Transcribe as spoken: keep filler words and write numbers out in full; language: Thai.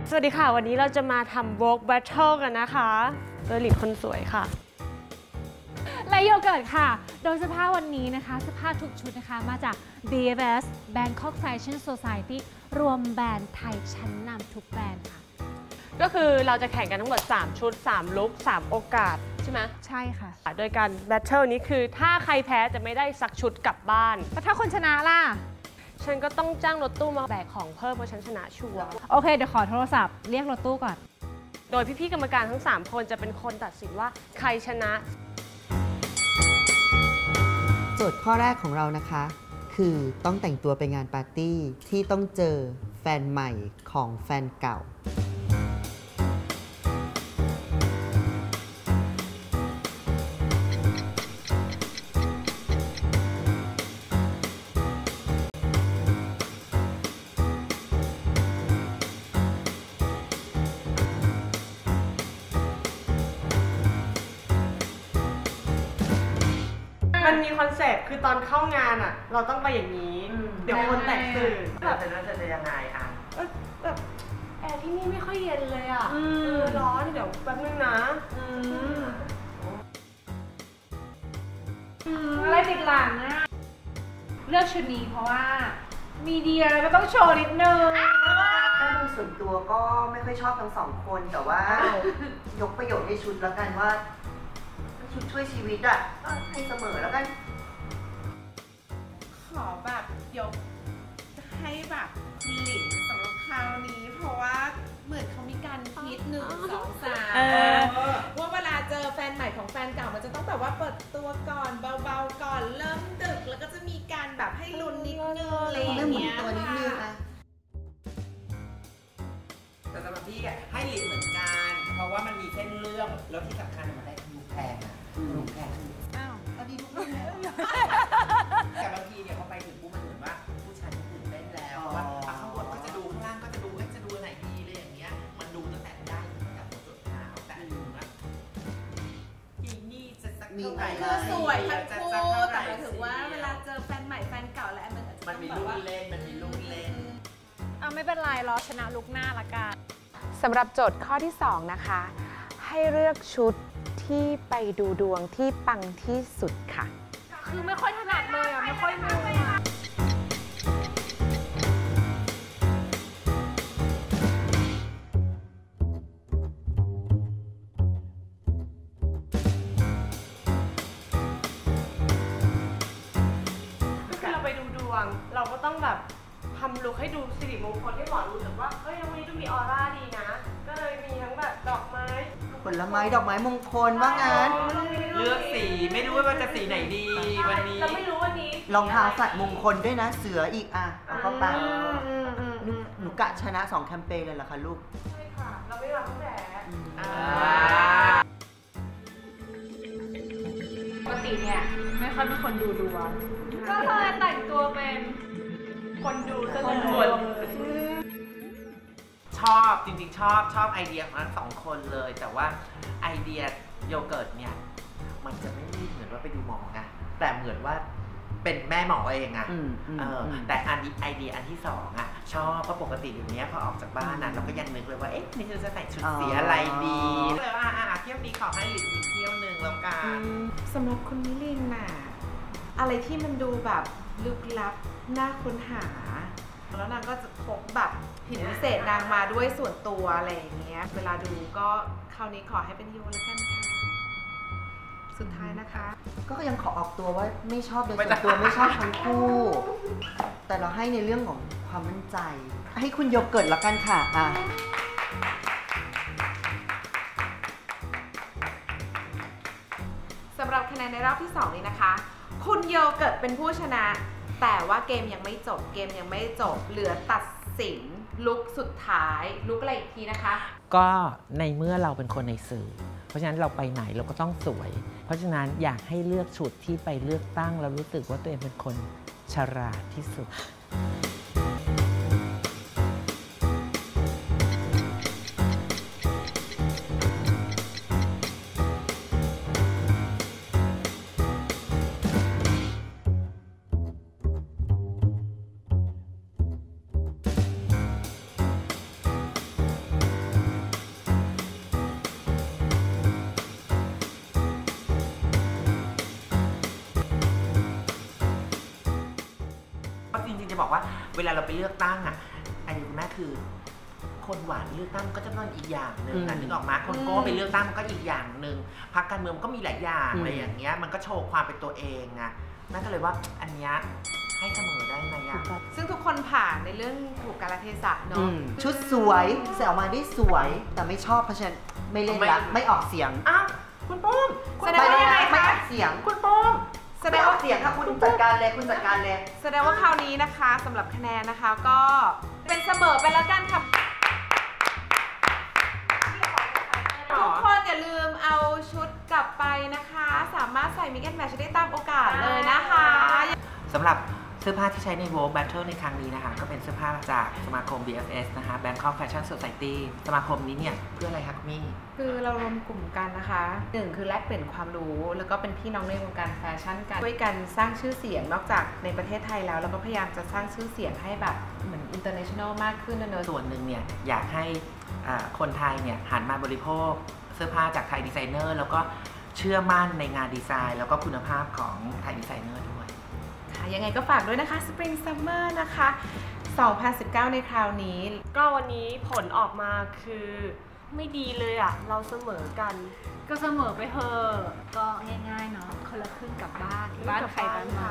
สวัสดีค่ะวันนี้เราจะมาทำ Vogue Battle กันนะคะโดยหลินคนสวยค่ะและโยเกิร์ตค่ะโดยเสื้อผ้าวันนี้นะคะเสื้อผ้าทุกชุดนะคะมาจาก บี เอ เอส Bangkok Fashion Society รวมแบรนด์ไทยชั้นนำทุกแบรนด์ค่ะก็คือเราจะแข่งกันทั้งหมดสามชุดสามลุคสามโอกาสใช่ไหมใช่ค่ะโดยการ Battle นี้คือถ้าใครแพ้จะไม่ได้สักชุดกลับบ้านแล้วถ้าคนชนะล่ะฉันก็ต้องจ้างรถตู้มาแบกของเพิ่มเพราะฉันชนะชัวร์โอเคเดี๋ยวขอโทรศัพท์เรียกรถตู้ก่อนโดยพี่ๆกรรมการทั้งสามคนจะเป็นคนตัดสินว่าใครชนะโจทย์ข้อแรกของเรานะคะคือต้องแต่งตัวไปงานปาร์ตี้ที่ต้องเจอแฟนใหม่ของแฟนเก่ามันมีคอนเซ็ปต์คือตอนเข้างานอ่ะเราต้องไปอย่างนี้เดี๋ยวคนแตกตื่นแบบเป็นว่าจะยังไงอ่ะแบบแอร์ที่นี่ไม่ค่อยเย็นเลยอ่ะร้อนเดี๋ยวแป๊บนึงนะอะไรติดหลังอะเลือกชุดนี้เพราะว่ามีเดียก็ต้องโชว์นิดนึงถ้าโดยส่วนตัวก็ไม่ค่อยชอบทั้งสองคนแต่ว่ายกประโยชน์ให้ชุดแล้วกันว่าชุดช่วยชีวิตอ่ะให้เสมอแล้วกันขอแบบยกให้แบบคุณหลินสำหรับคราวนี้เพราะว่าเหมือนเขามีการคิดหนึ่งสองสามว่าเวลาเจอแฟนใหม่ของแฟนเก่ามันจะต้องแบบว่าเปิดตัวก่อนเบาๆก่อนเริ่มดึกแล้วก็จะมีการแบบให้ลุ้นนิดนึงอะไรอย่างเงี้ยแต่สำหรับพี่อ่ะให้หลินเหมือนกันเพราะว่ามันมีเส้นเรื่องแล้วที่สำคัญมันได้ลูกแพงอ่ะลูกแพงอ้าวเอาดีลูกแพงแต่บางทีเนี่ยพอไปถึงปุ๊บมันเหมือนว่าผู้ชายจะตื่นเต้นแล้วว่าข้างบนก็จะดูข้างล่างก็จะดูเอ๊ะจะดูไหนดีเลยอย่างเงี้ยมันดูตั้งแต่ได้ตั้งแต่หัวจดเท้าแต่อันนี้ว่าอีนี่จะสักเท่าไหร่คือสวยทั้งคู่แต่หมายถึงว่าเวลาเจอแฟนใหม่แฟนเก่าแล้วมันมันมีลูกเล่นมันมีลูกเล่นอ่ะไม่เป็นไรรอชนะลุกหน้าละกันสำหรับโจทย์ข้อที่สองนะคะให้เลือกชุดที่ไปดูดวงที่ปังที่สุดค่ะคือไม่ค่อยถนัดเลยอ่ะไม่ค่อยมูคือเราไปดูดวงเราก็ต้องแบบทำลุคให้ดูสิริมงคลให้หมอรู้สึกว่าเฮ้ยวันนี้ดูมีออร่าดีนะก็เลยมีทั้งแบบดอกไม้ผลไม้ดอกไม้มงคลว่างั้นเลือกสีไม่รู้ว่าจะสีไหนดีวันนี้เราไม่รู้วันนี้รองเท้าสัตว์มงคลด้วยนะเสืออีกอ่ะเอาเข้าไปหนูกะชนะสองแคมเปญเลยเหรอคะลูกใช่ค่ะเราไม่รับแผลปกติเนี่ยไม่ค่อยเป็นคนดูดวงก็เลยแต่งตัวเป็นคนดูซะเลยชอบจริงๆชอบชอบไอเดียของทั้งสองคนเลยแต่ว่าไอเดียโยเกิร์ตเนี่ยมันจะไม่เหมือนว่าไปดูหมอไงแต่เหมือนว่าเป็นแม่หมอเองอะเออแต่อันนี้ไอเดียอันที่สองอะชอบเพราะปกติอยู่เนี้ยพอออกจากบ้านนะเราก็ยังนึกเลยว่าเอ๊ะนี่จะใส่ชุดสีอะไรดีเลยว่าอ่ะเที่ยวนี้ขอให้หลินอีกเที่ยวหนึ่งแล้วกันสำหรับคุณมิลินน่ะอะไรที่มันดูแบบลึกลับน่าค้นหาแล้วนางก็จะพกแบบหินพิเศษนางมาด้วยส่วนตัวอะไรอย่างเงี้ยเวลาดูก็คราวนี้ขอให้เป็นโยแล้วกันค่ะสุดท้ายนะคะก็ยังขอออกตัวว่าไม่ชอบโดยส่วนตัวไม่ชอบทั้งคู่แต่เราให้ในเรื่องของความมั่นใจให้คุณโยเกิร์ตละกันค่ะอ่ะสำหรับคะแนนในรอบที่สองนี้นะคะคุณโยเกิร์ตเป็นผู้ชนะแต่ว่าเกมยังไม่จบเกมยังไม่จบเหลือตัดสินลุคสุดท้ายลุคอะไรอีกทีนะคะก็ในเมื่อเราเป็นคนในสื่อเพราะฉะนั้นเราไปไหนเราก็ต้องสวยเพราะฉะนั้นอยากให้เลือกชุดที่ไปเลือกตั้งแล้วรู้สึกว่าตัวเองเป็นคนฉลาดที่สุดเวลาเราไปเลือกตั้งอ่ะไอเดียคุณแม่คือคนหวานเลือกตั้งก็จะเป็นอีกอย่างหนึ่งนะนึกออกมาคนโก้ไปเลือกตั้งมันก็อีกอย่างหนึ่งพรรคการเมืองก็มีหลายอย่างอะไรอย่างเงี้ยมันก็โชว์ความเป็นตัวเองอะแม่ก็เลยว่าอันเนี้ยให้เสมอได้ไหมอะซึ่งทุกคนผ่านในเรื่องถูกกาลเทศะเนาะชุดสวยใส่ออกมาได้สวยแต่ไม่ชอบเพราะฉะนั้นไม่เล่นละไม่ออกเสียงอ้าวคุณปุ้มแสดงว่าอะไรคะไม่ออกเสียงคุณปุ้มแสดงว่าเสียงค่ะคุณจัดการเลยคุณจัดการเลยแสดงว่าคราวนี้นะคะสำหรับคะแนนนะคะก็เป็นเสมอไปแล้วกันค่ะทุกคนอย่าลืมเอาชุดกลับไปนะคะสามารถใส่มิกแอนด์แมทช์ได้ตามโอกาสเลยนะคะสำหรับเสื้อผ้าที่ใช้ใน Vogue Battle ในครั้งนี้นะคะก็เป็นเสื้อผ้าจากสมาคม บี เอฟ เอส นะคะ Bangkok Fashion Society สมาคมนี้เนี่ยเพื่ออะไรคะคุณมี่คือเรารวมกลุ่มกันนะคะหนึ่งคือแลกเปลี่ยนความรู้แล้วก็เป็นพี่น้องในวงการแฟชั่นกันช่วยกันสร้างชื่อเสียงนอกจากในประเทศไทยแล้วเราก็พยายามจะสร้างชื่อเสียงให้แบบเหมือน international มากขึ้นนะเนอะส่วนหนึ่งเนี่ยอยากให้คนไทยเนี่ยหันมาบริโภคเสื้อผ้าจากไทยดีไซเนอร์แล้วก็เชื่อมั่นในงานดีไซน์แล้วก็คุณภาพของไทยดีไซเนอร์ด้วยค่ะยังไงก็ฝากด้วยนะคะ Spring Summer นะคะสองพันสิบเก้าในคราวนี้ก็วันนี้ผลออกมาคือไม่ดีเลยอ่ะเราเสมอกันก็เสมอไปเถอะก็ง่ายๆเนาะคนละครึ่งกลับบ้านบ้านใครบ้านมัน